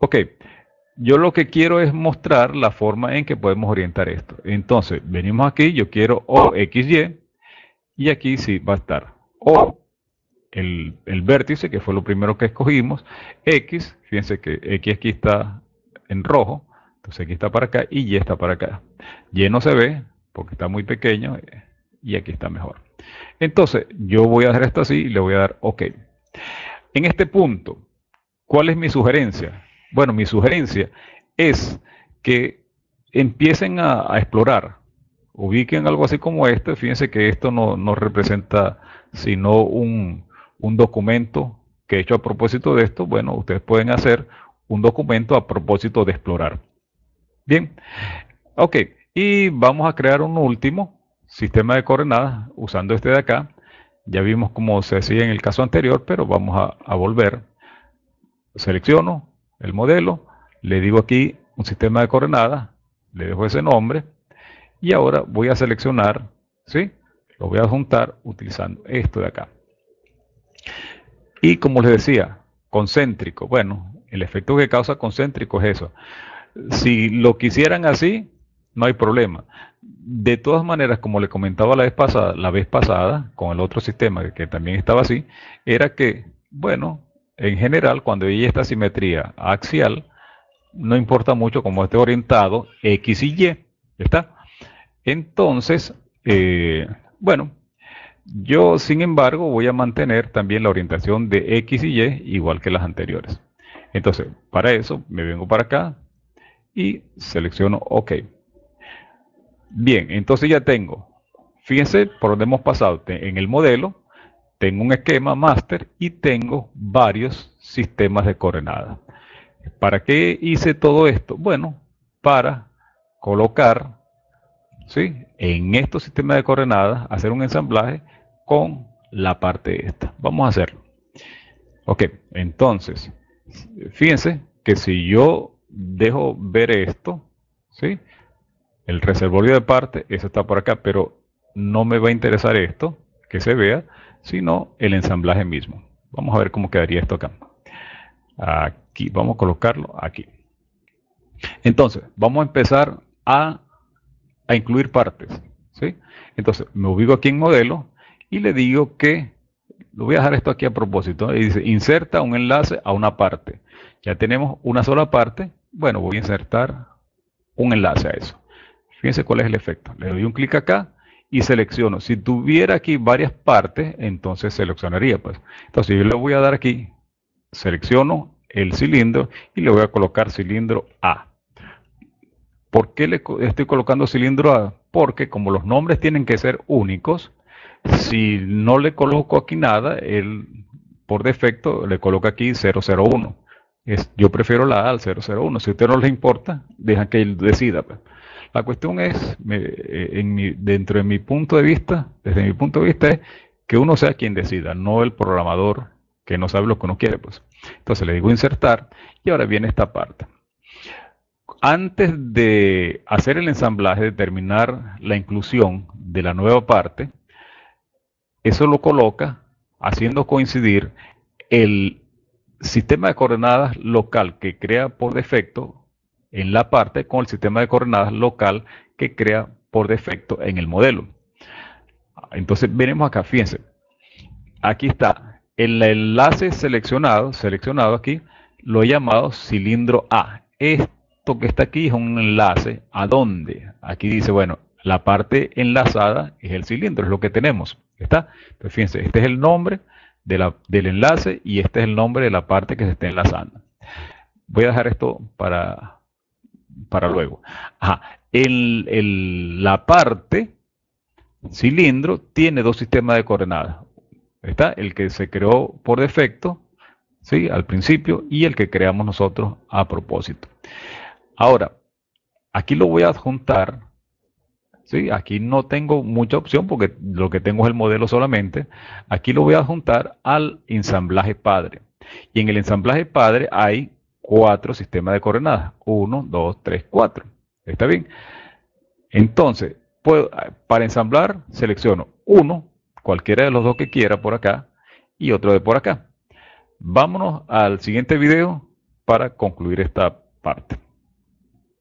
Ok, yo lo que quiero es mostrar la forma en que podemos orientar esto. Entonces, venimos aquí, yo quiero O, X, y aquí sí va a estar O, el vértice, que fue lo primero que escogimos, X, fíjense que X aquí está en rojo, entonces aquí está para acá y Y está para acá. Y no se ve porque está muy pequeño y aquí está mejor. Entonces, yo voy a hacer esto así y le voy a dar OK. En este punto, ¿cuál es mi sugerencia? Bueno, mi sugerencia es que empiecen a explorar, ubiquen algo así como este. Fíjense que esto no representa sino un documento que he hecho a propósito de esto. Bueno, ustedes pueden hacer un documento a propósito de explorar. Bien, ok, y vamos a crear un último sistema de coordenadas usando este de acá. Ya vimos cómo se hacía en el caso anterior, pero vamos a volver. Selecciono el modelo, le digo aquí un sistema de coordenadas, le dejo ese nombre y ahora voy a seleccionar, ¿sí? Lo voy a juntar utilizando esto de acá. Y como les decía, concéntrico. Bueno, el efecto que causa concéntrico es eso. Si lo quisieran así, no hay problema. De todas maneras, como le comentaba la vez pasada, con el otro sistema que también estaba así, era que, bueno, en general, cuando hay esta simetría axial, no importa mucho cómo esté orientado X y Y. ¿Está? Entonces, bueno, yo sin embargo voy a mantener también la orientación de X y Y igual que las anteriores. Entonces, para eso me vengo para acá y selecciono OK. Bien, entonces ya tengo, fíjense por dónde hemos pasado. En el modelo tengo un esquema master y tengo varios sistemas de coordenadas. ¿Para qué hice todo esto? Bueno, para colocar, ¿sí?, en estos sistemas de coordenadas, hacer un ensamblaje con la parte esta. Vamos a hacerlo. Ok, entonces, fíjense que si yo dejo ver esto, ¿sí?, el reservorio de parte, eso está por acá, pero no me va a interesar esto, que se vea, sino el ensamblaje mismo. Vamos a ver cómo quedaría esto acá. Aquí, vamos a colocarlo aquí. Entonces, vamos a empezar a incluir partes, ¿sí? Entonces, me ubico aquí en modelo y le digo que, lo voy a dejar esto aquí a propósito, y dice, inserta un enlace a una parte. Ya tenemos una sola parte, bueno, voy a insertar un enlace a eso. Fíjense cuál es el efecto. Le doy un clic acá y selecciono. Si tuviera aquí varias partes, entonces seleccionaría, pues. Entonces yo le voy a dar aquí, selecciono el cilindro y le voy a colocar cilindro A. ¿Por qué le estoy colocando cilindro A? Porque como los nombres tienen que ser únicos, si no le coloco aquí nada, él por defecto le coloca aquí 001. Yo prefiero la A al 001. Si a usted no les importa, dejan que él decida, pues. La cuestión es, dentro de mi punto de vista, desde mi punto de vista, es que uno sea quien decida, no el programador que no sabe lo que uno quiere, pues. Entonces le digo insertar y ahora viene esta parte. Antes de hacer el ensamblaje, de terminar la inclusión de la nueva parte, eso lo coloca haciendo coincidir el sistema de coordenadas local que crea por defecto en la parte con el sistema de coordenadas local que crea por defecto en el modelo. Entonces veremos acá, fíjense, aquí está el enlace seleccionado aquí, lo he llamado cilindro A. Esto que está aquí es un enlace a dónde. Aquí dice, bueno, la parte enlazada es el cilindro, es lo que tenemos. ¿Está? Entonces fíjense, este es el nombre del enlace y este es el nombre de la parte que se está enlazando. Voy a dejar esto para luego. Ajá. La parte cilindro tiene dos sistemas de coordenadas. Está el que se creó por defecto, ¿sí?, al principio, y el que creamos nosotros a propósito. Ahora, aquí lo voy a adjuntar, ¿sí? Aquí no tengo mucha opción porque lo que tengo es el modelo solamente. Aquí lo voy a adjuntar al ensamblaje padre. Y en el ensamblaje padre hay 4 sistemas de coordenadas. 1, 2, 3, 4. ¿Está bien? Entonces, para ensamblar, selecciono uno, cualquiera de los dos que quiera por acá, y otro de por acá. Vámonos al siguiente video para concluir esta parte.